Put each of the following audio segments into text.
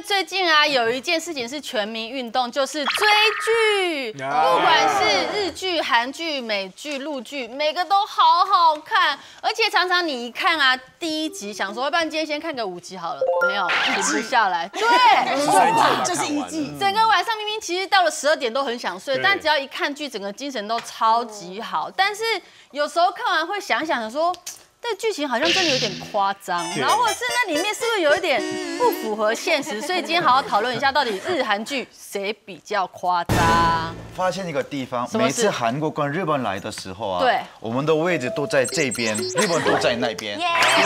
最近啊，有一件事情是全民运动，就是追剧，不管是日剧、韩剧、美剧、陆剧，每个都好好看，而且常常你一看啊，第1集想说，要不然今天先看个5集好了，没有，停不下来，对， 就是1季， 整个晚上明明其实到了12点都很想睡，但只要一看剧，整个精神都超级好，但是有时候看完会想想说。这剧情好像真的有点夸张，然后或者是那里面是不是有一点不符合现实？所以今天好好讨论一下，到底日韩剧谁比较夸张？ 发现一个地方，每次韩国跟日本来的时候啊， 对， 我们的位置都在这边，日本都在那边。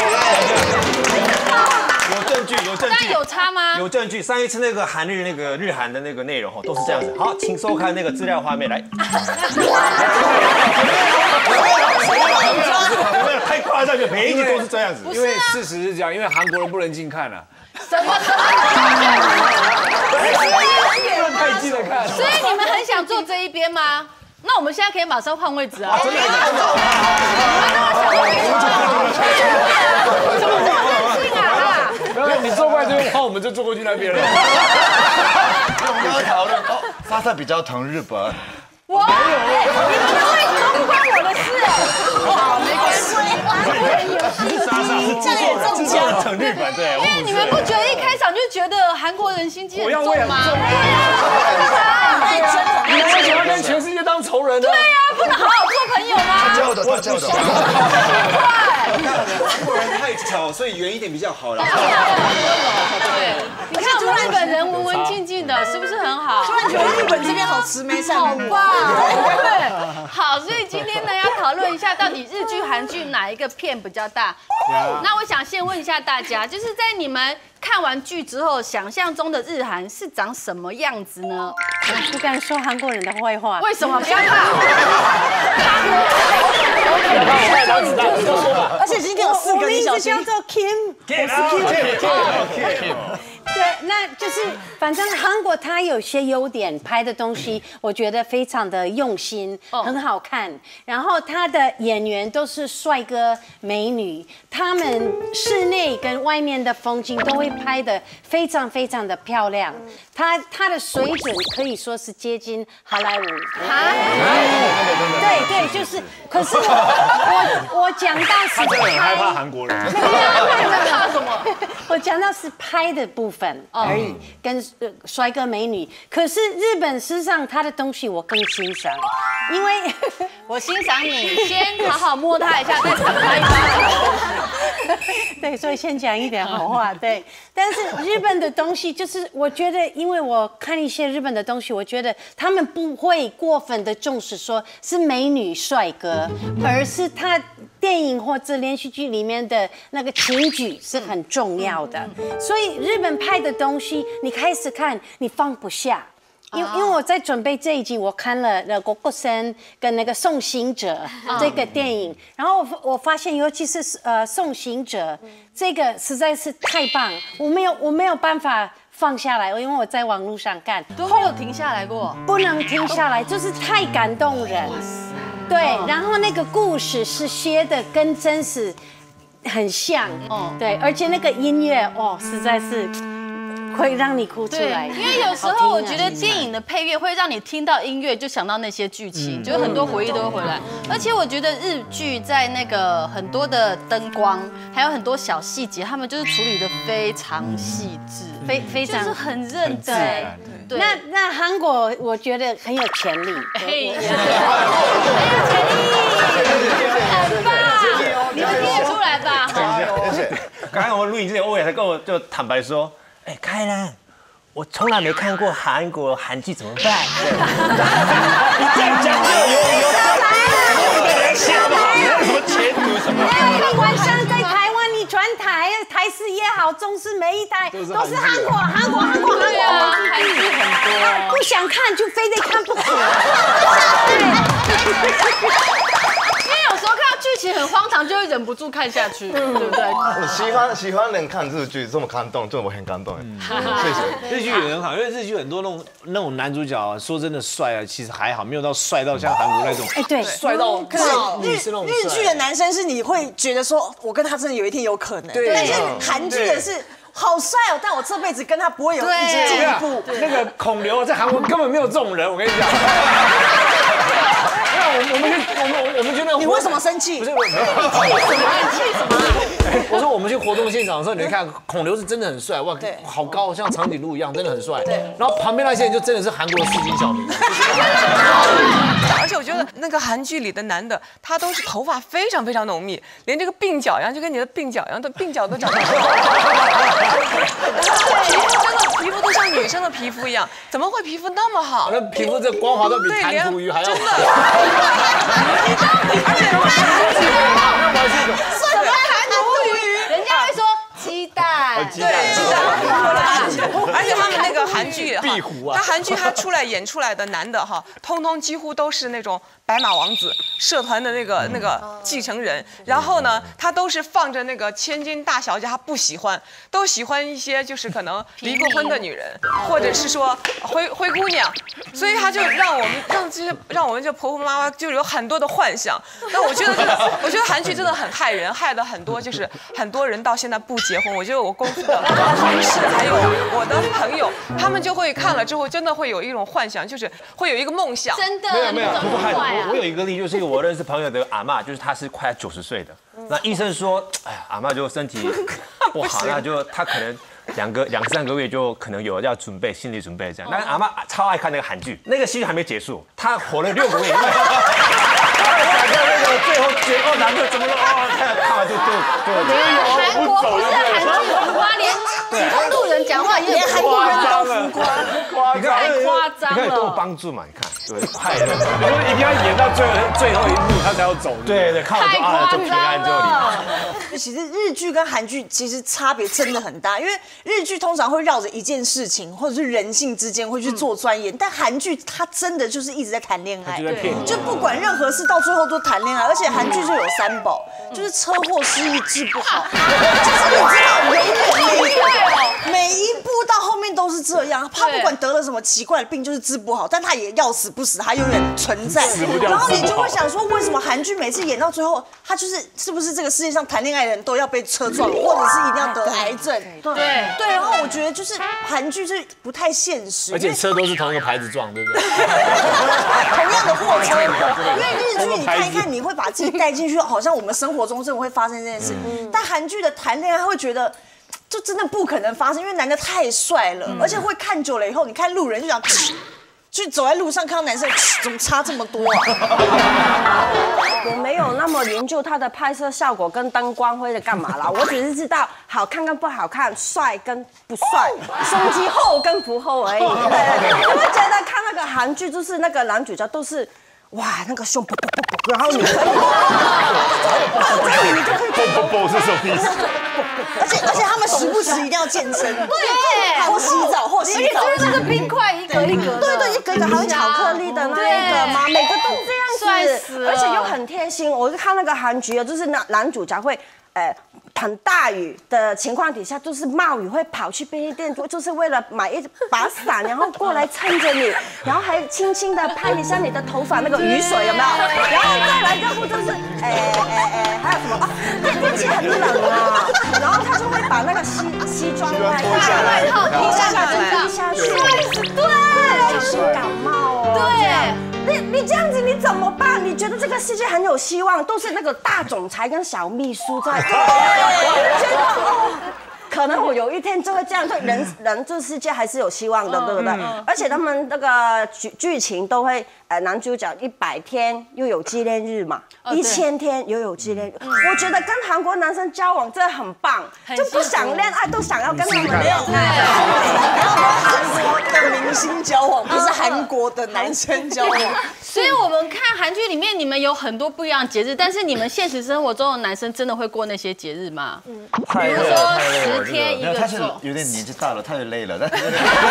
有证据，有证据。 但有差吗？ 有证据。上一次那个韩的那个内容都是这样子。好，请收看那个资料画面来。太夸张了，每一集都是这样子。 因为事实是这样，因为韩国人不能近看啊。 什么？ 太近了看。 所以你们很想坐这一边吗？那我们现在可以马上换位置啊！真的？怎么这么任性啊？ 没有，你坐过来这边，我们就坐过去那边了。 我们要讨论哦，莎莎比较疼日本。 我没有，你们的位置都不关我的事哎。好，没关系。 莎莎是这样也中奖，疼日本对。 因为你们不觉得一开场就觉得韩国人心机很重吗？对啊，你们为什么要跟全世界当仇人呢？ 对啊，不能好好做朋友吗？ 他教的。 韩国人太吵，所以远一点比较好啦。 对，你看我们日本人文文静静的，是不是很好？ 突然觉得日本这边好慈眉善目， 好棒！对，好，所以今天呢要讨论一下，到底日剧、韩剧哪一个片比较大？那我想先问一下大家，就是在你们看完剧之后，想象中的日韩是长什么样子呢？ 我不敢说韩国人的坏话。 为什么？不要怕。 而且今天有4个， 我名你小心。 字叫做 Kim， 我是 Kim。对，那就是反正韩国它有些优点，拍的东西我觉得非常的用心，很好看。然后他的演员都是帅哥美女，他们室内跟外面的风景都会拍的非常非常的漂亮。他的水准可以说是接近好莱坞。对，就是。可是我讲到是他真的很害怕韩国人。 怕什么？ 我讲到是拍的部分而已，跟帅哥美女。可是日本事实上他的东西我更欣赏，因为我欣赏你，先好好摸他一下，再赏他一巴掌。 对，所以先讲一点好话。对，但是日本的东西就是我觉得，因为我看一些日本的东西，我觉得他们不会过分的重视说是美女帅哥，而是他电影或者连续剧里面的那个情绪是很重要的。所以日本拍的东西，你开始看你放不下。因为我在准备这一集，我看了《国国生》跟那个《送行者》这个电影，然后我发现，尤其是送行者》这个实在是太棒，我没有办法放下来，因为我在网络上看， 都没有停下来过， 不能停下来，就是太感动人。对，然后那个故事是写的跟真实很像，对，而且那个音乐实在是。会让你哭出来， 因为有时候我觉得电影的配乐会让你听到音乐就想到那些剧情，就很多回忆都会回来。而且我觉得日剧在那个很多的灯光，还有很多小细节，他们就是处理的非常细致， 非常就是很认真。 对，那韩国我觉得很有潜力， 很有潜力，很棒，你们听得出来吧？ 刚才我录影之前，欧雅才跟我就坦白说。哎，开兰，我从来没看过韩国韩剧，怎么办？你这样讲有人想吗？有什么前途什么？ 你晚上在台湾，你转台视也好，中视每一台都是韩国。 对啊，韩剧很多， 不想看就非得看不可。 因为有时候看到剧情很荒唐，就会忍不住看下去，对不对？ 我喜欢能看日剧这么感动，这我很感动。谢谢。 日剧也很好，因为日剧很多那种男主角啊，说真的帅啊，其实还好，没有到帅到像韩国那种， 对， 帅到可是日剧的男生是你会觉得说，我跟他真的有一天有可能，但是韩剧的是。 好帅哦，但我这辈子跟他不会有一起进一步。 那个孔刘在韩国根本没有这种人，我跟你讲。那我们去那个， 你为什么生气？ 不是我，我说我们去活动现场的时候，你看孔刘是真的很帅，哇，好高，像长颈鹿一样，真的很帅。然后旁边那些人就真的是韩国的市井小民。 而且我觉得那个韩剧里的男的，他都是头发非常非常浓密，连这个鬓角一样，就跟你的鬓角一样，的鬓角都长得很高。皮肤都像女生的皮肤一样，怎么会皮肤那么好？ 那皮肤这光滑到比弹涂鱼还要好。 真的。而且人家会说鸡蛋， 对，而且他们那个韩剧， 壁虎啊， 他韩剧他出来演出来的男的哈，通通几乎都是那种白马王子社团的那个继承人，然后呢，他都是放着那个千金大小姐，他不喜欢，都喜欢一些就是可能离过婚的女人，或者是说灰姑娘，所以他就让我们这婆婆妈妈就有很多的幻想。那我觉得韩剧真的很害人，害的很多就是很多人到现在不结婚。我觉得我公司的同事还有我的朋友，他们就会看了之后真的会有一种幻想，就是会有一个梦想。 真的没有，我有一个例，就是我认识朋友的阿嬷，就是她是快90岁的，那医生说，哎呀，阿嬷就身体不好，那就她可能2、3个月就可能有要准备心理准备这样。但是阿嬷超爱看那个韩剧，那个戏剧还没结束，她活了6个月。那个最后结果男的怎么了？看完就韩国不是韩剧浮夸，连普通路人讲话也很夸张了， 你看太夸张了， 你看有多帮助嘛？你看，对，快乐， 就是一定要演到最后一幕，他才要走。 对，看完就就平安就离。 其实日剧跟韩剧其实差别真的很大，因为日剧通常会绕着一件事情或者是人性之间会去做钻研，但韩剧它真的就是一直在谈恋爱，就不管任何事到最后都谈恋爱，而且韩剧就有3宝，就是车祸、失忆、治不好，就是你知道永远每一步到后面都是这样，他不管得了什么奇怪的病就是治不好，但他也要死不死，他永远存在。然后你就会想说，为什么韩剧每次演到最后，他是不是这个世界上谈恋爱的人都要被车撞，或者是一定要得癌症？对。然后我觉得就是韩剧是不太现实， 而且车都是同一个牌子撞，对不对？ 同样的货车，因为日剧你看一看，你会把自己带进去，好像我们生活中真的会发生这件事。但韩剧的谈恋爱会觉得。就真的不可能发生，因为男的太帅了，而且会看久了以后，你看路人就想，就走在路上看到男生怎么差这么多啊？ 我没有那么研究他的拍摄效果跟灯光会干嘛啦，我只是知道好看跟不好看，帅跟不帅，胸肌厚跟不厚而已。对，我会觉得看那个韩剧，就是那个男主角都是。哇，那个胸啵啵啵啵，然后你可以，你就可以啵啵啵是什么意思？ 而且他们时不时一定要健身， 对， 或洗澡， 就是那个冰块一格一格， 对，一格一格还有巧克力的那一个嘛，每个都这样子，而且又很贴心。我就看那个韩剧啊，就是男主角会，很大雨的情况底下，就是冒雨会跑去便利店，就是为了买一把伞，然后过来撑着你，然后还轻轻的拍一下你的头发那个雨水有没有？然后再来要不就是还有什么啊？天气很冷啊，然后他就会把那个西装外套脱下去，对，小心感冒哦。对。你这样子你怎么办？你觉得这个世界很有希望，都是那个大总裁跟小秘书在，觉得哦，可能我有一天就会这样，对人这世界还是有希望的，对不对？而且他们那个剧情都会，男主角100天又有纪念日嘛，1000天又有纪念日。我觉得跟韩国男生交往真的很棒，就不想恋爱都想要跟他们恋爱。 韩国的明星交往，不是韩国的男生交往。 所以我们看韩剧里面，你们有很多不一样的节日，但是你们现实生活中的男生真的会过那些节日吗？比如说10天一个他是有点年纪大了，太累了。但是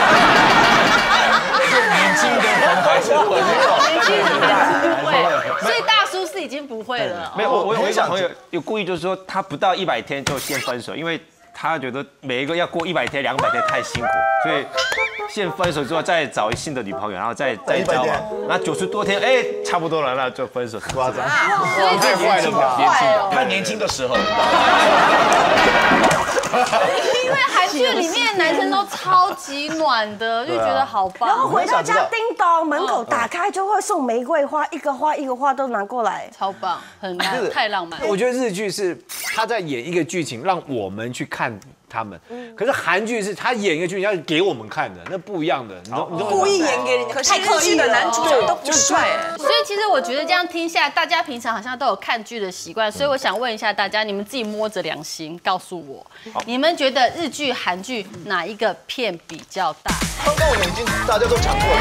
年轻的人还是会， 年轻人还是不会，所以大叔是已经不会了。 没有，我有一个朋友有故意就是说，他不到100天就先分手，因为他觉得每一个要过100天、200天太辛苦，所以先分手之后再找新的女朋友，然后再交往，然后90多天，差不多了，那就分手。 夸张， 所以太坏了吧？ 他年轻的时候。 因为韩剧里面男生都超级暖的，就觉得好棒。 然后回到家叮咚，门口打开就会送玫瑰花，一个花都拿过来， 超棒，很太浪漫。 我觉得日剧是他在演一个剧情，让我们去看他们。可是韩剧是他演一个剧情要给我们看的，那不一样的。你故意演给人家， 可是日剧的男主角都不帅哎。 所以其实我觉得这样听下来，大家平常好像都有看剧的习惯，所以我想问一下大家，你们自己摸着良心告诉我，你们觉得日剧、韩剧哪一个片比较大？ 刚刚我们已经大家都讲过了。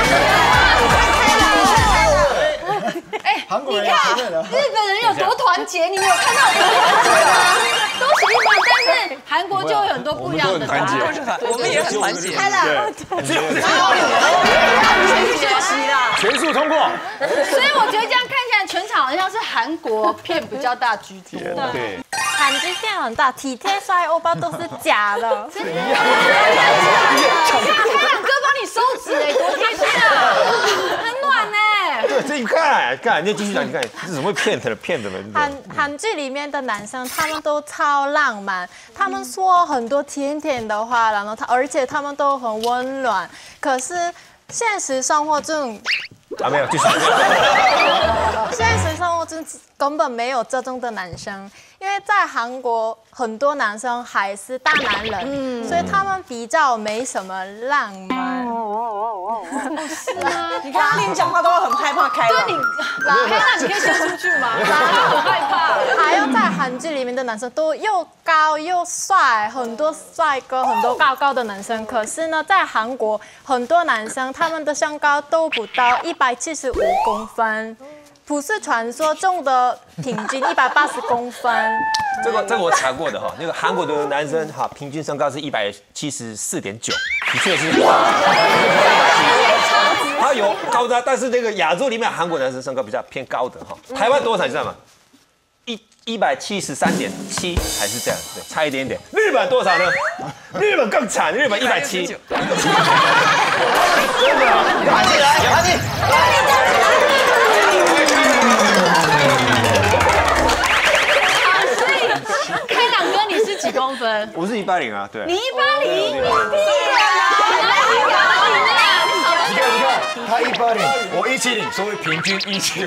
哎， 韩国人你看日本人有多团结，你们有看到有多团结吗？都是日本，但是韩国就有很多不一样的团结，我们也很团结。 开了， 学习啦， 全数通过。 所以我觉得这样看起来，全场好像是韩国片比较大居多。 对， 韩剧片很大，体贴帅欧巴都是假的。 真的？开朗哥帮你收纸哎，多贴心啊，很暖哎。 对，这一看，你继续讲，你看这怎么会骗的呢？ 韩剧里面的男生他们都超浪漫，他们说很多甜甜的话，然后而且他们都很温暖。可是现实生活中没有，继续。 现实生活中根本没有这种的男生，因为在韩国很多男生还是大男人，所以他们比较没什么浪漫。 是吗？ 你看听你讲话都会很害怕开朗。 对你，开朗你可以先出去吗？很害怕。 还有在韩剧里面的男生都又高又帅，很多帅哥，很多高的男生。可是呢，在韩国很多男生他们的身高都不到175公分。不是传说中的平均180公分。 这个我查过的哈，那个韩国的男生哈，平均身高是174.9，的确是。他有高的，但是那个亚洲里面韩国男生身高比较偏高的哈。台湾多少你知道吗？173.7还是这样，对，差一点点。日本多少呢？日本更惨，日本170。真的， 拿起来，拿起。 所以开朗哥你是几公分？ 我是180啊，对。 你180？你屁啊！ 你看，他180，我170，所以平均175。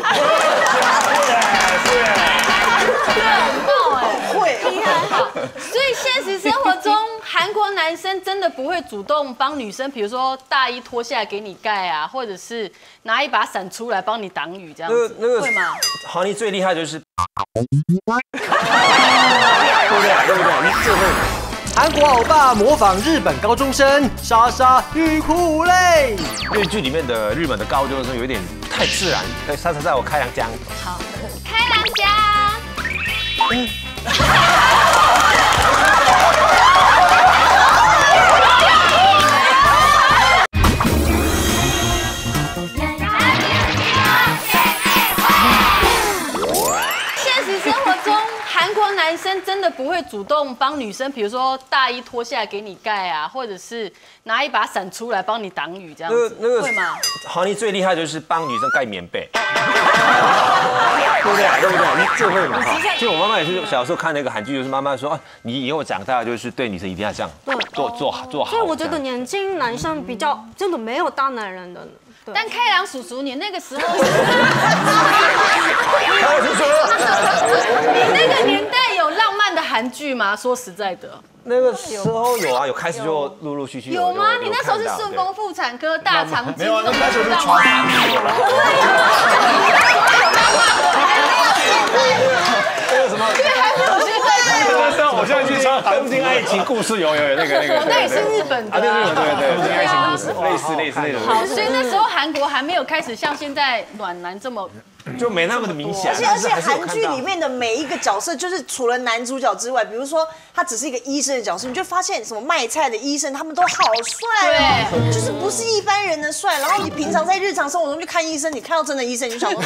会，好。所以现实生活中，韩国男生真的不会主动帮女生，比如说大衣脱下来给你盖啊，或者是拿一把伞出来帮你挡雨这样子，会吗？ 韩尼最厉害就是， 对不对？你这会。韩国欧巴模仿日本高中生，莎莎欲哭无泪。 日剧里面的日本的高中生有点太自然，莎莎在我开朗讲。 好，开朗讲。现实生活中，韩国男生真的不会主动帮女生，比如说大衣脱下来给你盖啊，或者是拿一把伞出来帮你挡雨这样子，会吗？ 韩尼最厉害就是帮女生盖棉被，对不对？你这会吗？其实我妈妈也是小时候看那个韩剧，就是妈妈说，你以后长大就是对女生一定要这样做好。 所以我觉得年轻男生比较真的没有大男人的。 但开朗叔叔，你那个时候，你那个年代有浪漫的韩剧吗？说实在的， 那个时候有啊，有开始就陆陆续续有吗？你那时候是顺丰妇产科大长今， 没有啊，那开始是传韩剧了。 那个什么？ 对，还没有现在。 那时候我现在去说《东京爱情故事》有那个。 那也是日本的。 对，《东京爱情故事》类似那种。 好，所以那时候韩国还没有开始像现在暖男这么。 就没那么的明显， 而且韩剧里面的每一个角色，就是除了男主角之外，比如说他只是一个医生的角色，你就发现什么卖菜的医生，他们都好帅哦，就是不是一般人的帅。然后你平常在日常生活中去看医生，你看到真的医生，你就想说，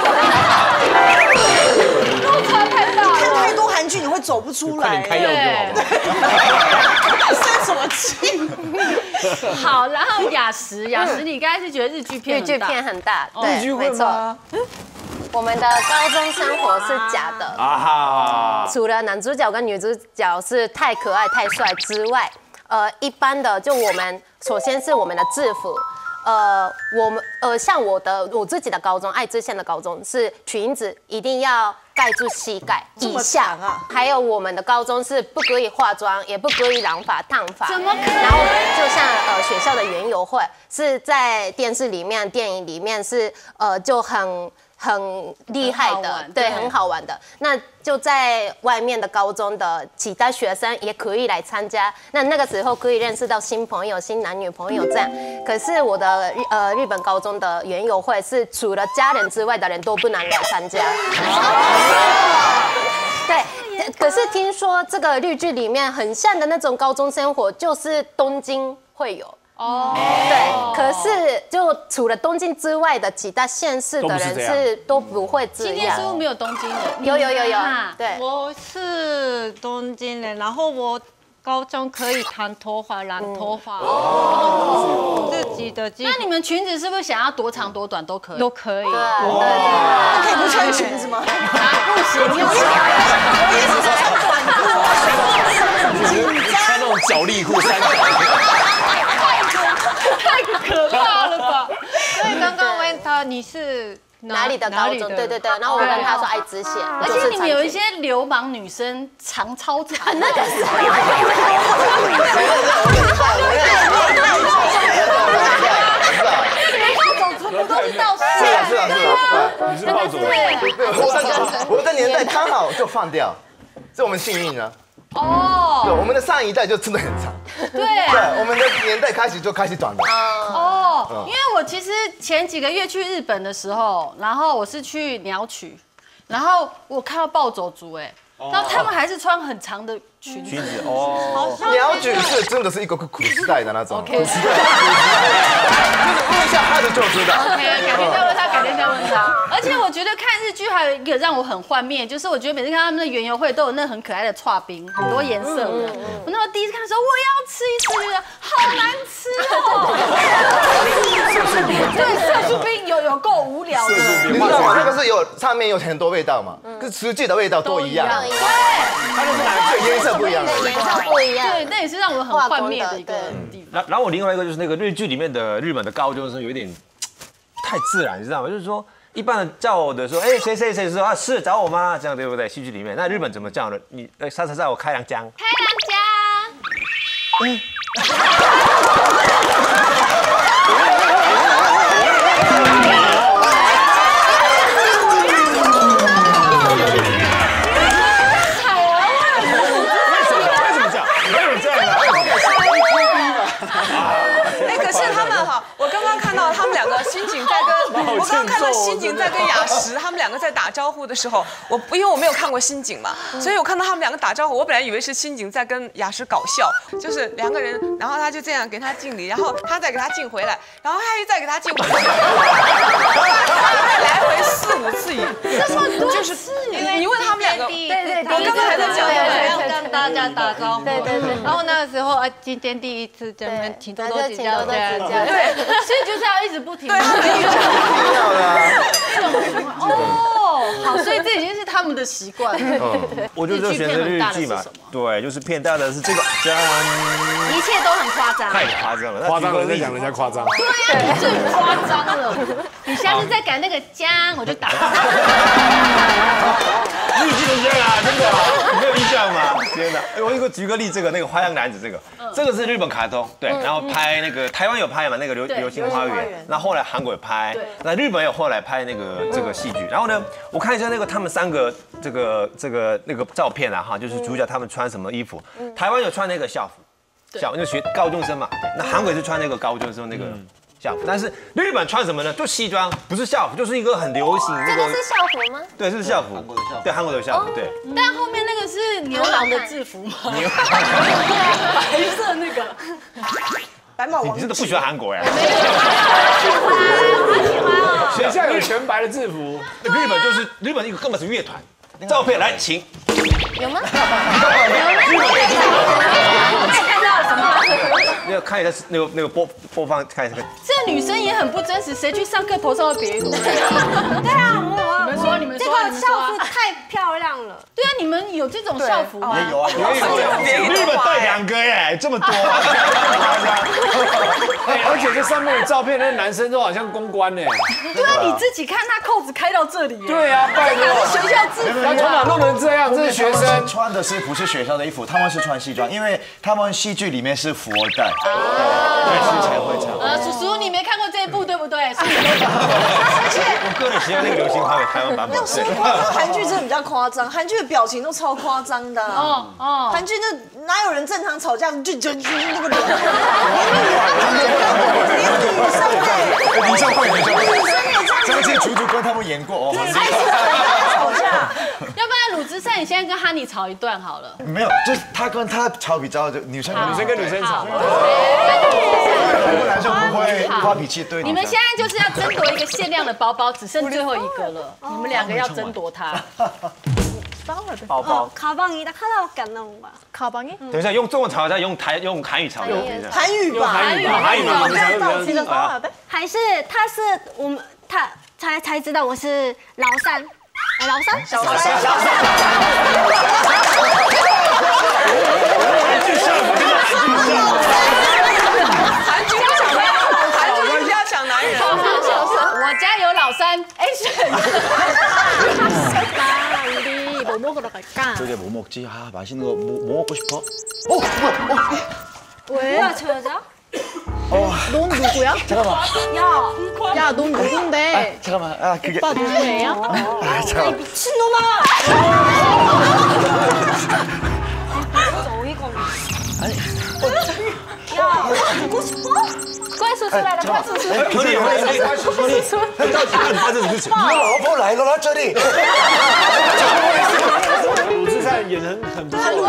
落差太大了。 看太多韩剧你会走不出来， 快点开药就好。 生什么气？ 好，然后雅石，你刚才是觉得日剧片很大， 对， 没错。 我们的高中生活是假的啊哈， 除了男主角跟女主角是太可爱太帅之外，一般的就我们首先是我们的制服。像我自己的高中，爱知县的高中是裙子一定要盖住膝盖以下啊，还有我们的高中是不可以化妆，也不可以染发烫发， 怎么可能？ 然后就像学校的园游会是在电视里面、电影里面是就很厉害的，对，很好玩的。那就在外面的高中的其他学生也可以来参加。那个时候可以认识到新朋友、新男女朋友这样。可是我的日本高中的园游会是除了家人之外的人都不能来参加。对，可是听说这个日剧里面很像的那种高中生活，就是东京会有。哦，对，可是就除了东京之外的其他县市的人都不会这样。 今天是不是没有东京人？ 有，对， 我是东京人，然后我高中可以烫头发、染头发，自己的。 那你们裙子是不是想要多长多短都可以？ 都可以。 那可以不穿裙子吗？ 不行， 我也是穿短裤， 穿那种脚力裤3角。 太可怕了吧！ 所以刚刚问他你是哪里的高中？对，然后我跟他说爱知县， 而且你们有一些流氓女生长超长， 那个是。 都是道士， 是啊， 你是暴走， 我的年代刚好就放掉，这我们幸运啊。哦，对，我们的上一代就真的很长。 对， 我们的年代开始就开始短的。 哦，因为我其实前几个月去日本的时候，然后我是去鸟取，然后我看到暴走族，然后他们还是穿很长的裙子哦。鸟取是真的是一个苦时代的那种。苦时代。问一下他的就知道。 OK， 改天再问他。而且我觉得看日剧还有一个让我很幻灭，就是我觉得每次看他们的园游会都有那很可爱的刨冰，很多颜色的。我那时候第一次看的时候，我要吃一次，觉得好难吃哦。对，色素冰有够无聊的。 你知道吗？那个是上面有很多味道嘛，跟实际的味道都一样。 对， 它就是哪个颜色不一样。 颜色不一样。 对，那也是让我很幻灭的一个地方。 然后我另外一个就是那个日剧里面的日本的高中生有一点太自然，你知道吗？就是说一般的叫我的说，谁说啊是找我吗？这样对不对？戏剧里面，那日本怎么叫呢？你莎莎我开良江。 开良江。 可是他们我刚刚看到他们两个新井在跟雅石他们两个在打招呼的时候，因为我没有看过新井嘛，所以我看到他们两个打招呼，我本来以为是新井在跟雅石搞笑，就是两个人，然后他就这样给他敬礼，然后他再给他敬回来，然后他又再给他敬回来，来回4、5次就是你问他们两个， 对， 我刚刚还在讲， 要跟大家打招呼， 对。 然后那个时候今天第一次见面，请多多指教， 对，所以就是要一直不停。 对，要的。 哦，好，所以这已经是他们的习惯。 我就选择日剧嘛，对，就是骗大的是这个， 一切都很夸张， 太夸张了， 夸张了在讲人家夸张。 对呀，你最夸张了。你下次再改那个姜，我就打。 日剧都这样啊，真的，你没有印象吗？天哪！我举个例，那个花样男子，这个是日本卡通，对，然后拍那个台湾有拍嘛，那个流星花园，那后来韩国有拍，那日本有后来拍这个戏剧，然后呢，我看一下那个他们3个那个照片啊哈，就是主角他们穿什么衣服，台湾有穿那个校服，那个学高中生嘛，那韩国也是穿那个高中生那个。校服，但是日本穿什么呢？就西装，不是校服，就是一个很流行那个。 这个是校服吗？ 对，是校服。韩国的校服。对，韩国的校服，对。 但后面那个是牛郎的制服吗？白色那个。 白马王子。 你真的不喜欢韩国呀？ 没有，我喜欢哦。 学校有全白的制服。 日本一个根本是乐团。照片来，请。 有吗？ 看到什么？ 那个看一下那个播放看一下。 这女生也很不真实，谁去上课头上会别一朵？对啊， 我校服太漂亮了。 对啊，你们有这种校服吗？ 也有啊，日本带2个耶，这么多。 而且这上面的照片，那男生都好像公关呢。 对啊，你自己看他扣子开到这里。 对啊，拜托。 这是学校制服。 他头发弄成这样，这是学生穿的不是学校的衣服，他们是穿西装，因为他们戏剧里面是富二代，对，所以才会这样。 叔叔，你没看过这一部对不对？ 我个人喜欢那个流星花园台湾版本。 韩剧真的比较夸张，韩剧的表情都超夸张的。韩剧那哪有人正常吵架就那个脸？ 女生会，张晋、楚楚跟他们演过哦。 吵架， 要不然鲁智善，你现在跟哈尼吵一段好了。 没有，就是他跟他吵比较，女生跟女生吵。 男生不会发脾气对。 你们现在就是要争夺一个限量的包包，只剩最后一个了，你们2个要争夺它。 包包。 가방이 딱 하나밖에 안 나온 거야. 가방이? 等一下，用中文吵一下，用韩语吵。 韩语吧， 还是他是我们他才知道我是老三。小三。 韩剧要抢男人。 我家有老三 ，Action。 뭐 먹으러 갈까? 저게 뭐 먹지? 아 맛있는 거 뭐 먹고 싶어? 왜? 뭐야 저 여자? 넌 누구야? 잠깐만. 야, 넌 누군데? 잠깐만. 아 그게. 오빠 누구예요? 잠깐만. 미친놈아! 진짜 어이가 없네. 아니. 야, 보고 싶어? 快叔出来了，快叔出来了。 老婆来了，来这里。 鲁智善演很不错。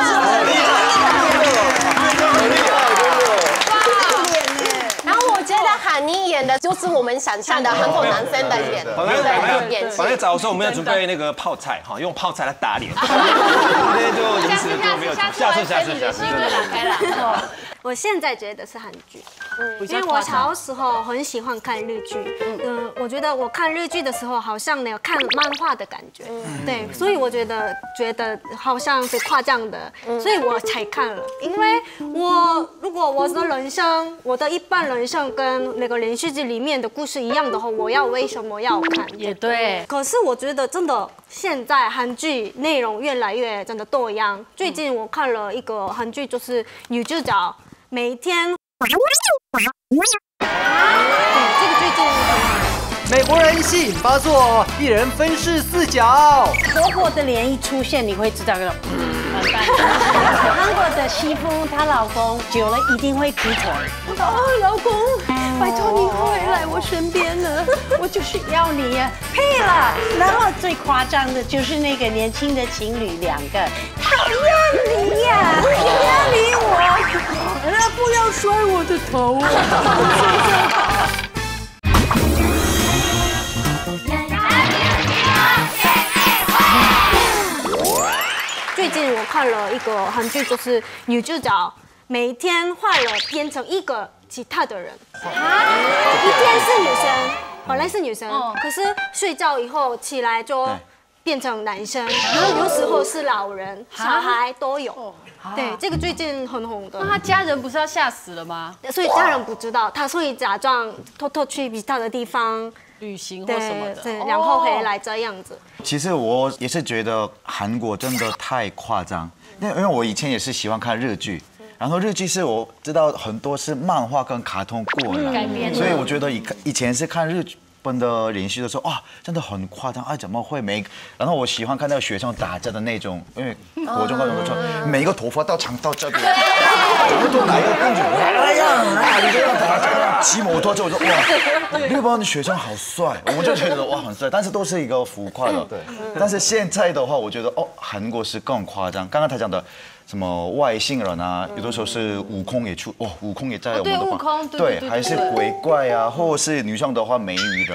然后我觉得韩妮演的就是我们想象的韩国男生的演技。 反正早上我们要准备那个泡菜哈，用泡菜来打脸。今天就临时就没有，下次。 打开了。 我现在觉得是韩剧，因为我小时候很喜欢看日剧，我觉得我看日剧的时候好像有看漫画的感觉，对，所以我觉得好像是夸张的，所以我才看了。因为如果我的人生，我的一般人生跟那个连续剧里面的故事一样的话，我为什么要看？ 也对。 可是我觉得真的现在韩剧内容越来越真的多样。最近我看了一个韩剧，就是女主角。每天，这个最近美国人吸引发作，一人分饰4角。 婆婆的脸一出现，你会知道了。韩国的媳妇，她老公久了一定会劈腿。老公，拜托你回来我身边了，我就是要你呀。配了。然后最夸张的就是那个年轻的情侣2个，讨厌你呀，不要理我，不要摔我的头。 最近我看了一个韩剧，就是女主角每天换了变成一个其他的人，一天是女生，本来是女生，可是睡觉以后起来就变成男生，然后有时候是老人、小孩都有。对，这个最近很红的。 那他家人不是要吓死了吗？ 所以家人不知道，他所以假装偷偷去其他的地方旅行或什么的， 对，然后回来这样子。 其实我也是觉得韩国真的太夸张，因为我以前也是喜欢看日剧，然后日剧是我知道很多是漫画跟卡通过来，所以我觉得以前是看日本的连续的时候，哇，真的很夸张啊！怎么会然后我喜欢看那个学生打架的那种，因为国中、高中的每一个头发都长到这边，都哪一个公主？哎呀，你这样打骑摩托车，我说哇，日本的学生好帅，我们就觉得哇很帅，但是都是一个浮夸的。对。但是现在的话，我觉得韩国是更夸张。刚刚他讲的。什么外星人啊，有的时候是悟空也出，悟空也在我们的对，悟空， 对，还是鬼怪啊，或者是女生的话，美人鱼，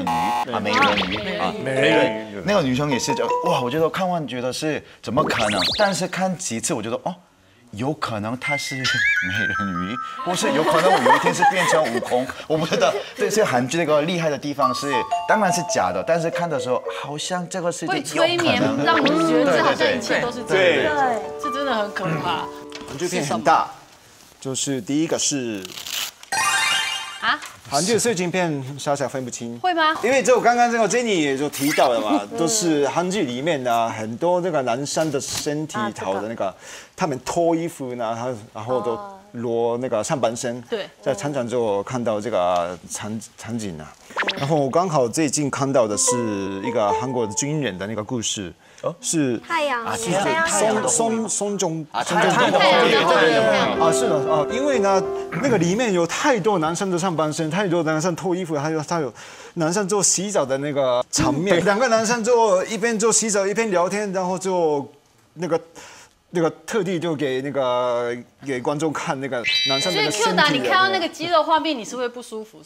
那个女生也是哇，我觉得看完觉得是怎么可能？但是看几次，我觉得有可能他是美人鱼，或是有可能我有一天是变成悟空，我不知道。对，所以韩剧那个厉害的地方是，当然是假的，但是看的时候好像这个世界会催眠，让你觉得这好像一切都是真的， 对， 这真的很可怕。 韩剧片很大，就是第一个是啊。 韩剧的色情片，傻傻分不清， 会吗？ 因为就刚刚这个 Jenny 也就提到了嘛，都是韩剧里面呢很多这个男生的身体头的那个，他们脱衣服呢，然后都裸那个上半身， 对， 在常常就看到这个场景啊。然后我刚好最近看到的是一个韩国的军人的那个故事。是太阳松中啊， 是的哦，因为呢，那个里面有太多男生的上半身，太多男生脱衣服，还有男生做洗澡的那个场面，两个男生就一边做洗澡一边聊天，然后就那个特地就给观众看那个男生的身体。 所以 Q 达，你看到那个肌肉画面，你是会不舒服？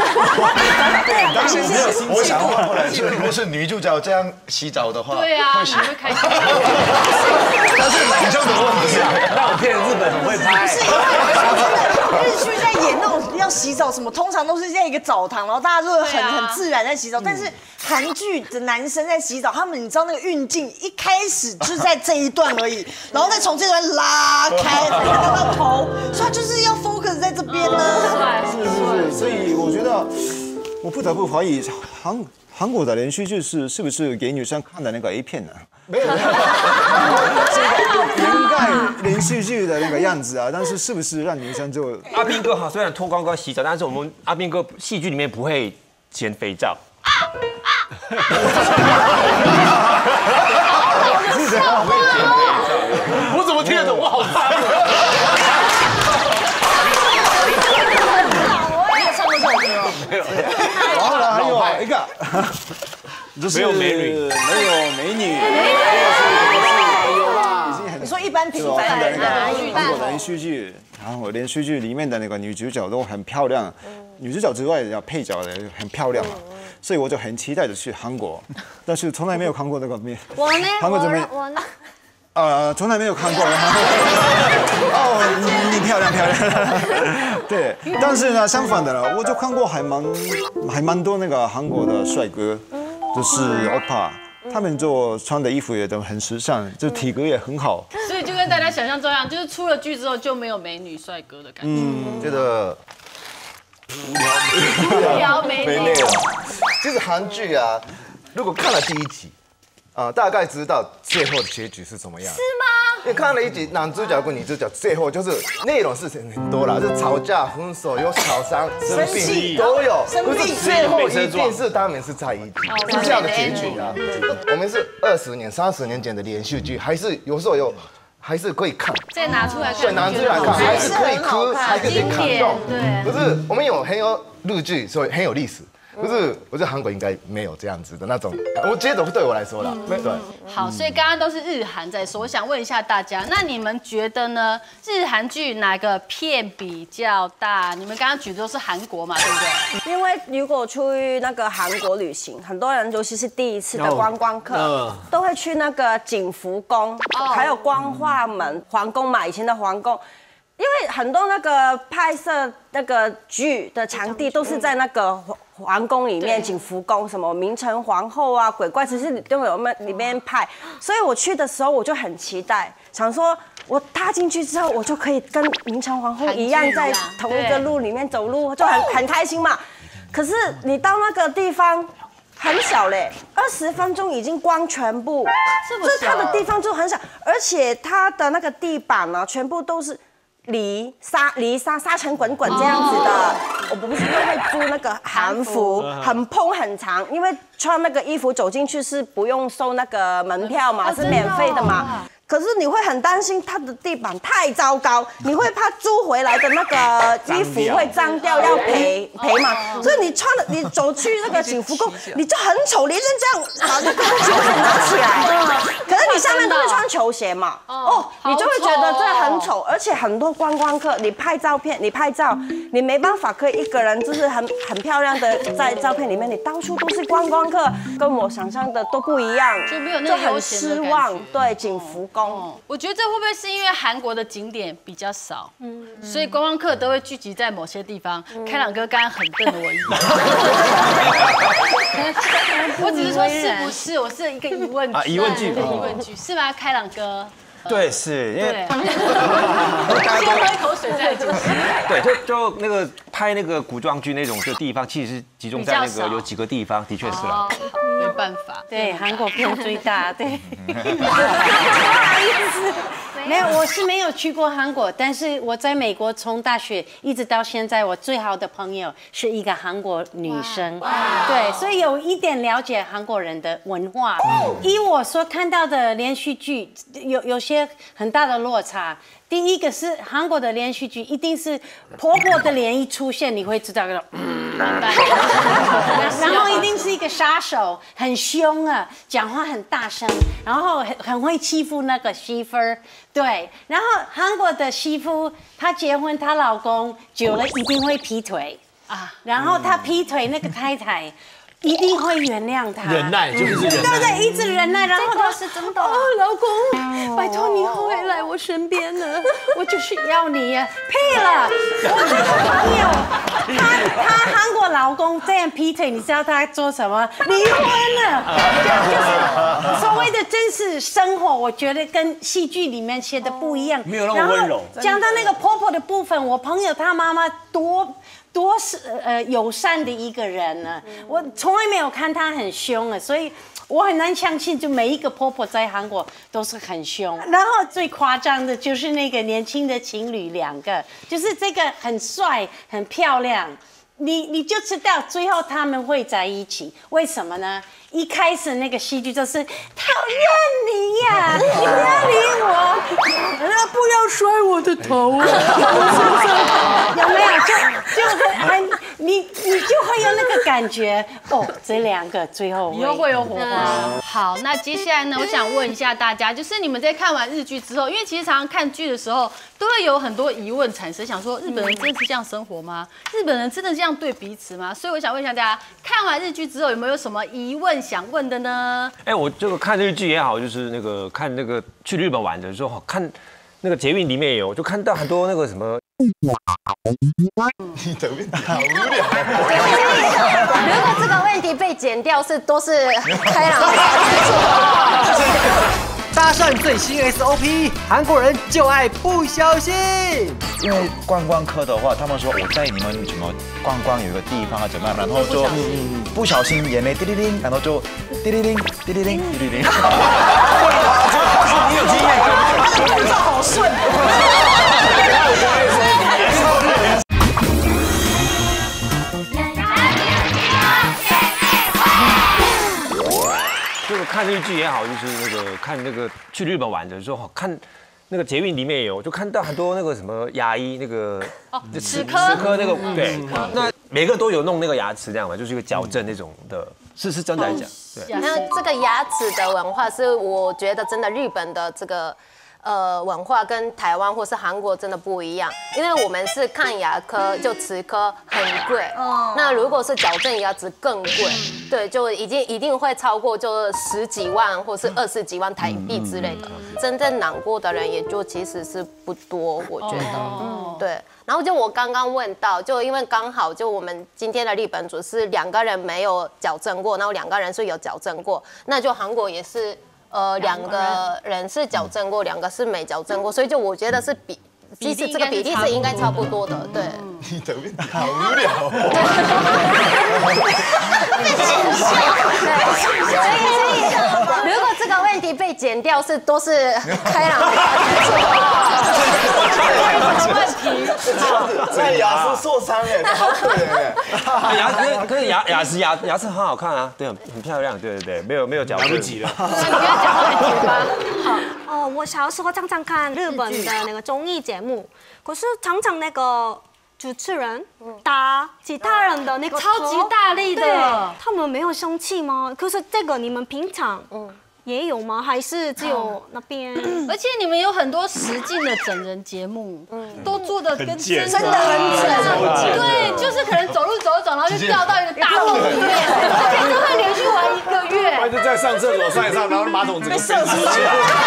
我想问，后来如果是女主角这样洗澡的话， 对啊，你会开心。 但是男生的问题啊， 那我骗日本很会拍。 日剧在演那种要洗澡什么，通常都是在一个澡堂，然后大家就会很自然在洗澡。但是韩剧的男生在洗澡，他们你知道那个运镜一开始就是在这一段而已，然后再从这段拉开才看到头，所以他就是要 focus 在这边呢。 是，所以我觉得我不得不怀疑韩国的连续剧是不是给女生看的那个 A 片呢？没有，是掩盖连续剧的那个样子啊，但是不是让女生就阿兵哥哈，虽然脱光光洗澡，但是我们阿兵哥戏剧里面不会捡肥皂。 我怎么听得懂？我好脏。 你有唱过这首歌吗？ 没有。然后呢，还有一个，就是没有美女， 没有美女。 你说一般平凡的韩国的连续剧，然后连续剧里面的那个女主角都很漂亮，女主角之外的配角也很漂亮嘛，所以我就很期待的去韩国，但是从来没有看过那个面。 我呢？ 韩国这边我呢？ 从来没有看过。哦，你漂亮。对，但是呢，相反的呢，我就看过还蛮多那个韩国的帅哥，就是欧巴。他们就穿的衣服也都很时尚，就体格也很好。 所以就跟大家想象中一样，就是出了剧之后就没有美女帅哥的感觉。 觉得无聊没内容。 其实韩剧啊，如果看了第一集，大概知道最后的结局是怎么样。是吗？ 因为看了一集，男主角跟女主角最后就是内容是很多啦，就吵架、分手、有小伤、生病都有，可是最后一定是他们是在一起，是这样的结局啊。我们是20年、30年前的连续剧，还是有时候还是可以看， 再拿出来看， 对，拿出来看，还是可以哭，还可以感动。 对， 可是我们很有日剧，所以很有历史。可是我觉得韩国应该没有这样子的那种，我觉得对我来说啦，对。 好，所以刚刚都是日韩在说，我想问一下大家，那你们觉得呢？日韩剧哪个片比较大？你们刚刚举的都是韩国嘛，对不对？ 因为如果去那个韩国旅行，很多人尤其是第一次的观光客，都会去那个景福宫，还有光化门皇宫嘛，以前的皇宫。因为很多那个拍摄那个剧的场地都是在那个皇宫里面，景福宫什么明成皇后啊、鬼怪，其实都有里面拍。所以我去的时候我就很期待，想说我踏进去之后，我就可以跟明成皇后一样在同一个路里面走路，就很开心嘛。可是你到那个地方很小嘞，20分钟已经光全部，就是它的地方就很小，而且它的那个地板呢，全部都是。泥沙沙尘滚滚这样子的，我不是都会租那个韩服，很蓬很长，因为穿那个衣服走进去是不用收那个门票嘛，是免费的嘛。可是你会很担心它的地板太糟糕，你会怕租回来的那个衣服会脏掉，要赔嘛。所以你走去那个景福宫，你就很丑，连这样把那个球鞋拿起来，可是你下面都会穿球鞋嘛，你就会觉得这很丑，而且很多观光客，你拍照，你没办法可以一个人就是很漂亮的在照片里面，你到处都是观光客，跟我想象的都不一样， 就没有那个就很失望。对，景福宫。 我觉得这会不会是因为韩国的景点比较少，所以观光客都会聚集在某些地方？开朗哥刚刚很瞪了我一眼，我只是说是不是？我是一个疑问句， 疑问句， 疑问句是吗？开朗哥。 对，是因为先喝一口水再解释。 对，就那个拍那个古装剧那种的地方，其实是集中在那个有几个地方，的确是了。 没办法， 对，韩国片最大，对。不好意思，没有，我是没有去过韩国，但是我在美国从大学一直到现在，我最好的朋友是一个韩国女生，对，所以有一点了解韩国人的文化。依我所看到的连续剧，有些很大的落差。第一个是韩国的连续剧，一定是婆婆的脸一出现，你会知道，然后一定是一个杀手，很凶啊，讲话很大声，然后很会欺负那个媳妇儿，对。然后韩国的媳妇，她结婚，她老公久了一定会劈腿啊，然后她劈腿那个太太。一定会原谅他， 忍耐就是忍耐， 对对，一直忍耐，然后他是真的。 哦，老公，拜托你回来我身边了，我就是要你呀，屁了，我这个朋友，他韩国老公这样劈腿，你知道他做什么？离婚了，就是所谓的真实生活，我觉得跟戏剧里面写的不一样， 没有那么温柔。 讲到那个婆婆的部分，我朋友他妈妈多是友善的一个人呢，我从来没有看她很凶啊，所以我很难相信，就每一个婆婆在韩国都是很凶。然后最夸张的就是那个年轻的情侣两个，就是这个很帅很漂亮，你就知道最后他们会在一起，为什么呢？一开始那个戏剧就是讨厌你呀，你不要理我，不要摔我的头啊，有没有？就很你就会有那个感觉哦，这两个最后以后会有火花。好，那接下来呢，我想问一下大家，就是你们在看完日剧之后，因为其实常常看剧的时候，都会有很多疑问产生，想说日本人真的是这样生活吗？日本人真的这样对彼此吗？所以我想问一下大家，看完日剧之后有没有什么疑问想问的呢？ 我这个看日剧也好，就是那个看那个去日本玩的时候，看那个捷运里面就看到很多那个什么。 你的问题好无聊。 如果这个问题被剪掉，都是开朗。 搭讪最新 SOP， 韩国人就爱不小心。 因为观光客的话，他们说我带你们什么观光有一个地方啊怎么样，然后就不小心眼泪滴滴滴，然后就滴滴滴滴滴滴滴滴滴。 你有经验，动作好顺。 这个看日剧也好，就是那个看那个去日本玩的时候，看那个捷运里面就看到很多那个什么牙医那个齿科那个对，那每个都有弄那个牙齿这样嘛，就是一个矫正那种的，是真的来讲。对， 那这个牙齿的文化是我觉得真的日本的这个。文化跟台湾或是韩国真的不一样，因为我们是看牙科，就齿科很贵，那如果是矫正牙齿更贵，对，就一定会超过就10几万或是20几万台币之类的。真正难过的人也就其实是不多，我觉得，对。然后就我刚刚问到，就因为刚好就我们今天的日本组是2个人没有矫正过，然后2个人是有矫正过，那就韩国也是。2个人是矫正过，2个是没矫正过，所以就我觉得是其实这个比例是应该差不多的，对。 你的问题好无聊。 所以如果这个问题被剪掉，都是开朗的问题。 在牙齿受伤好可怜可是牙齿很好看啊，对，很漂亮，对，没有矫正。来不及了。 你不要讲话很结巴。 好，我小时候常常看日本的那个综艺节目，可是常常那个主持人打其他人的那个超级大力的， 他们没有生气吗？可是这个你们平常也有吗？还是只有那边？ 而且你们有很多实境的整人节目，都做的跟真的很整。对，就是可能走路走，然后就掉到一个大洞里面，而且都会连续玩1个月。 就这样在上厕所上一上，然后马桶整个射出去。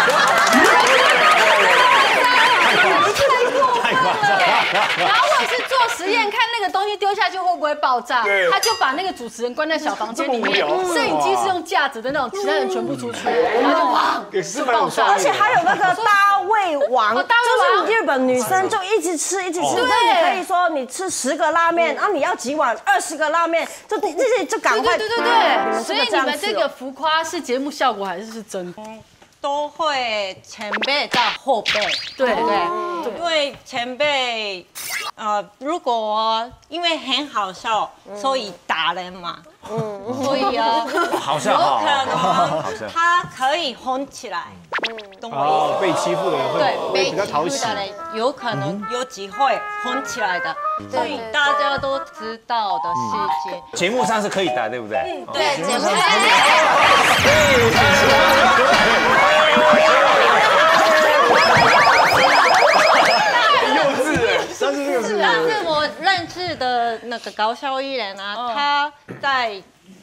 太夸张了！然后或者是做实验，看那个东西丢下去会不会爆炸，他就把那个主持人关在小房间里面，摄影机是用架子的那种，其他人全部出去，然后就哇，就爆炸。 而且还有那个大胃王，就是日本女生就一直吃，那你可以说你吃10个拉面，然后你要几碗20个拉面，就赶快。 对，所以你们这个浮夸是节目效果还是真的？ 都会前辈到后辈，对不对？因为前辈，如果因为很好笑，所以打人嘛，所以好笑， 有可能他可以红起来，懂我意思？ 被欺负的人会比较讨喜， 有可能有机会红起来的，所以大家都知道的事情。 节目上是可以打，对不对？ 对，节目上。 但是我认识的那个搞笑艺人啊，他在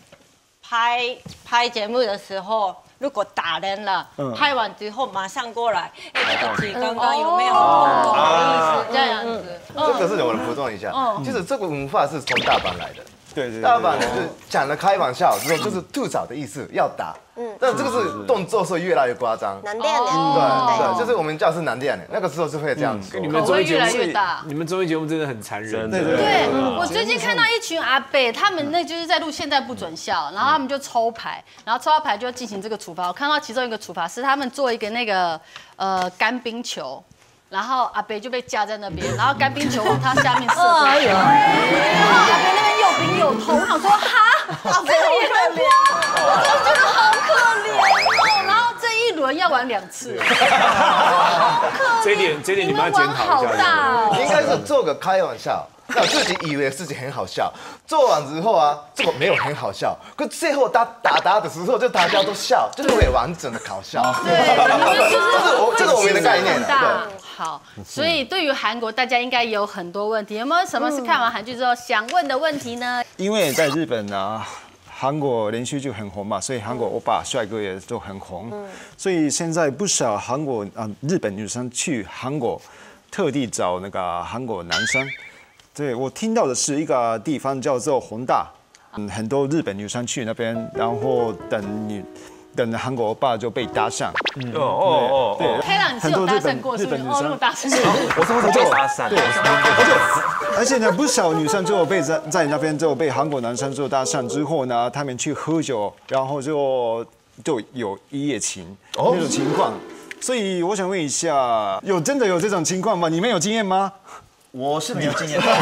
拍节目的时候，如果打人了，拍完之后马上过来，这个题刚刚有没有不好意思这样子？ 这个是我的补充一下，其实这个文化是从大阪来的。 对， 大阪就是讲了开玩笑之后，就是吐槽的意思，要打。但这个是动作是越来越夸张。 难练对，就是我们叫是难练的，那个时候是会这样子。 你们综艺节目你们综艺节目真的很残忍。 对，我最近看到一群阿伯，他们那就是在录现在不准笑，然后他们就抽牌，然后抽到牌就进行这个处罚。我看到其中一个处罚是他们做一个那个干冰球。然后阿北就被架在那边，然后干冰球往他下面射，然后阿北那边又冰又痛，我想说哈，这个也能播，我真的觉得好可怜哦。然后这一轮要玩2次， 这一点你们要检讨一下。 应该是做个开玩笑。那自己以为事情很好笑，做完之后啊，这个没有很好笑，可最后打的时候，就大家都笑，就是会完整的搞笑。 对， 这是我们的概念。对， 好，所以对于韩国，大家应该有很多问题，有没有什么是看完韩剧之后想问的问题呢？ 因为在日本啊。韩国连续剧很红嘛，所以韩国欧巴帅哥也都很红，所以现在不少日本女生去韩国，特地找那个韩国男生。对，我听到的是一个地方叫做弘大，很多日本女生去那边，然后等韩国欧巴就被搭讪。 对，开朗你是有搭讪过，是不是？哦，那么搭讪。 我什么时候被搭讪？ 对，而且呢，不少女生就被在那边就被韩国男生做搭讪之后呢，他们去喝酒，然后就有一夜情那种情况。所以我想问一下，真的有这种情况吗？你们有经验吗？ 我是没有经验。 你们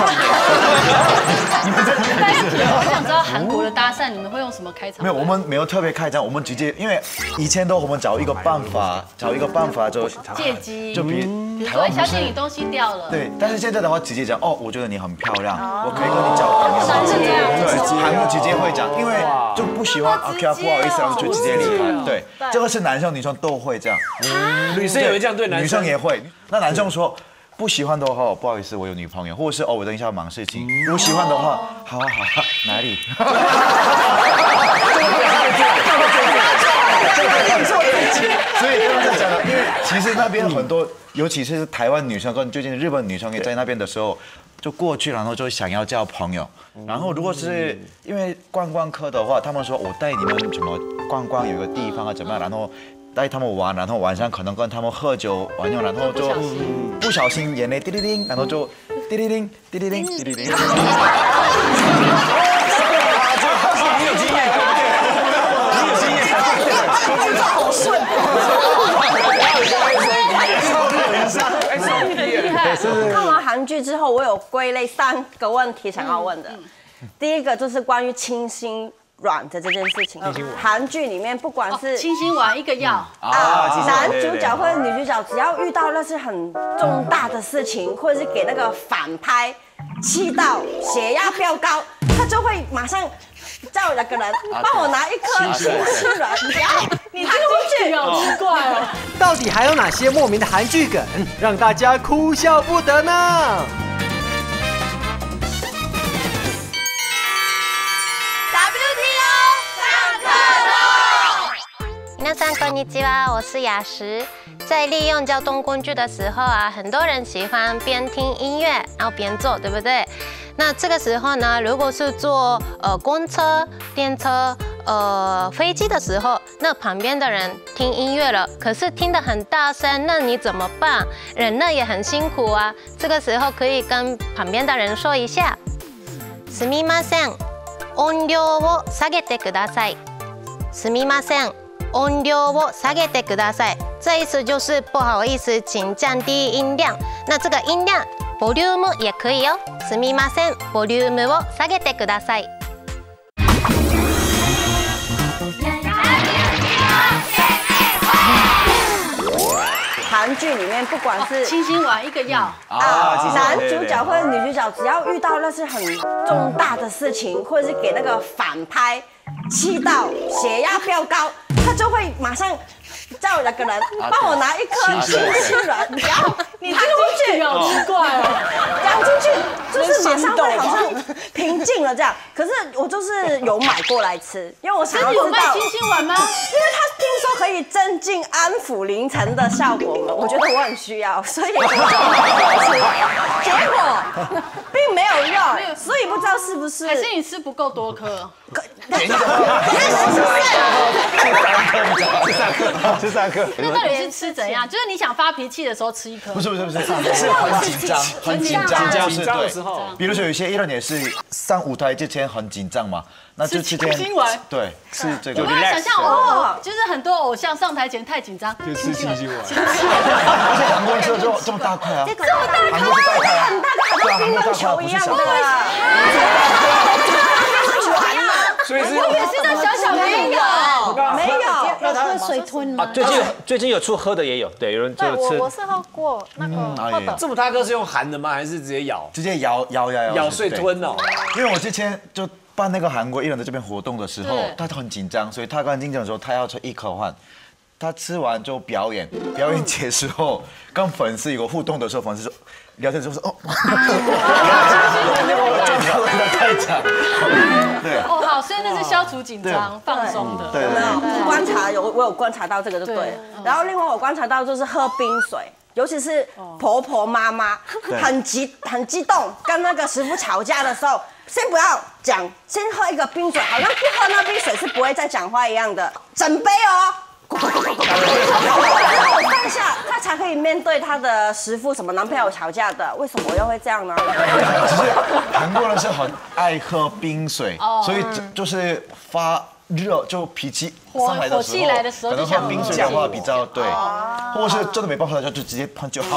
我想知道韩国的搭讪，你们会用什么开场？ 没有，我们没有特别开场，我们直接，因为以前我们找一个办法就借机， 就比如说小姐你东西掉了。 对，但是现在的话直接讲哦，我觉得你很漂亮，我可以跟你交朋友。对，韩国直接会讲，因为就不喜欢 OK 不好意思，然后就直接离开。对，这个是男生女生都会这样。 女生也会这样对男生， 女生也会。那男生说。不喜欢的话，不好意思，我有女朋友，或者是我等一下忙事情。如果喜欢的话，好，哪里？所以刚才讲的，因为其实那边很多，尤其是台湾女生跟最近日本女生也在那边的时候，就过去，然后就想要交朋友。然后如果是因为观光客的话，他们说我带你们怎么观光，有个地方啊怎么样，然后。带他们玩，然后晚上可能跟他们喝酒玩用，然后就不小心眼泪滴滴滴，然后就滴滴滴滴滴滴滴滴滴。你有经验，对不对？你有经验， 好顺。 看完韩剧之后，我有归类3个问题想要问的。第一个就是关于清心软的这件事情，韩剧里面不管是清心丸一个药男主角或者女主角，只要遇到那是很重大的事情，或者是给那个反派气到血压飙高，他就会马上叫那个人帮我拿一颗清心软，你喊出去， 好奇怪哦。 到底还有哪些莫名的韩剧梗让大家哭笑不得呢 ？WTO 上课喽！ 皆さんこんにちは，我是雅石。在利用交通工具的时候啊，很多人喜欢边听音乐然后边坐，对不对？那这个时候呢，如果是坐公车、电车、飞机的时候，那旁边的人听音乐了，可是听得很大声，那你怎么办？忍耐也很辛苦啊。这个时候可以跟旁边的人说一下，すみません。音量を下げてください。すみません。音量を下げてください。这意思就是不好意思，请降低音量。那这个音量，ボリューム也可以哦。すみません。ボリュームを下げてください。 韩剧里面不管是清心丸一个药男主角或者女主角，只要遇到那些很重大的事情，或者是给那个反派气到血压飙高，他就会马上叫那个人帮我拿一颗清心丸，然后你吞进去， 好奇怪哦， 咬进去就是马上会好像平静了这样。可是我就是有买过来吃，因为我想要知道有卖清心丸吗？ 因为他听说可以增进安抚凌晨的效果嘛，我觉得我很需要，所以我就买吃。结果并没有用，所以不知道是不是还是你吃不够多颗。 吃3颗。 那到底是吃怎样？就是你想发脾气的时候吃1颗？ 不是，是很紧张，很紧张的时候。 比如说有些艺人也是上舞台之前很紧张嘛，那就吃清心丸。 对，是这个。 我想象就是很多偶像上台前太紧张， 就吃清心丸。 而且韩国人吃的这么大块啊， 这么大块，很大个，好像乒乓球一样的。 所以是我也是这小小的没有， 要喝水吞吗？ 最近有出喝的也有，对，有人就吃。 我是喝过那个喝的。 这么大颗是用含的吗？还是直接咬？ 直接咬碎吞哦。 因为我之前就办那个韩国艺人的这边活动的时候，他很紧张，所以他刚进场的时候，他要吃1颗饭。他吃完就表演结束后，跟粉丝有个互动的时候，粉丝说聊天的时候说哦，太强，对， 哦好，所以那是消除紧张、放松的， 对， 观察我有观察到这个就对了。然后另外我观察到就是喝冰水。尤其是婆婆妈妈很激动，跟那个师傅吵架的时候，先不要讲，先喝一个冰水，好像不喝那冰水是不会再讲话一样的，整杯哦。然后放下，他才可以面对他的师傅什么男朋友吵架的。为什么我又会这样呢？ 其实韩国人是很爱喝冰水，所以就是发热就脾气上来的时候，可能喝冰水的话比较对，或者是真的没办法就直接喷就好。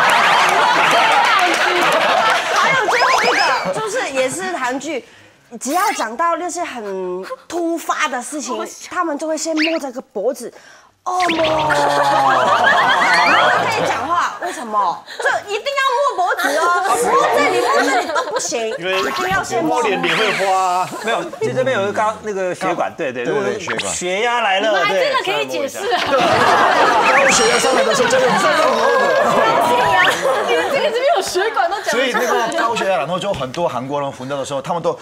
还有最后一个就是也是韩剧。只要讲到那些很突发的事情，他们就会先摸这个脖子，摸，然后可以讲话。为什么？这一定要摸脖子哦，摸这里都不行，一定要先摸。 脸会花。 没有，就这边有一个那个血管，对，如果血管血压来了， 你们还真的可以解释。 高血压上来的时候真的很你们这边有血管都讲。 所以那个高血压，然后就很多韩国人混到的时候，他们都。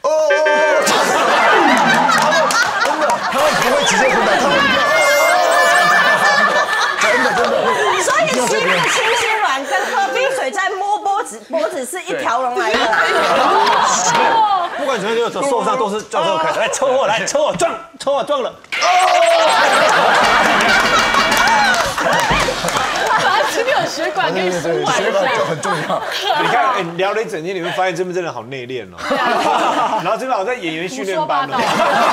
他们不会直接回答，他们真的。 所以吸那个清心丸跟喝冰水再摸脖子是一条龙来的。 不管怎么样，就受伤都是叫这个开始，来抽我撞了。 反正这边有血管可以舒缓一下， 血管就很重要。 你看，聊了一整天，你会发现这边真的好内敛哦。然后真的好像演员训练班哦。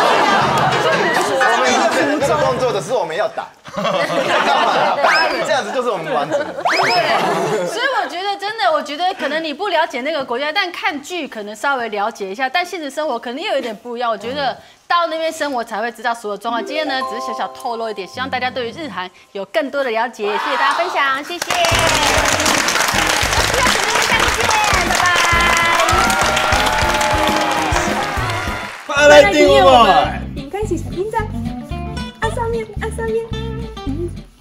我们这个动作的是我们要打，干嘛？这样子就是我们完整的。 对，所以我觉得真的，我觉得可能你不了解那个国家，但看剧可能稍微了解一下，但现实生活可能又有点不一样。我觉得到那边生活才会知道所有状况。今天呢，只是小小透露一点，希望大家对于日韩有更多的了解。谢谢大家分享，谢谢。 快来订阅我！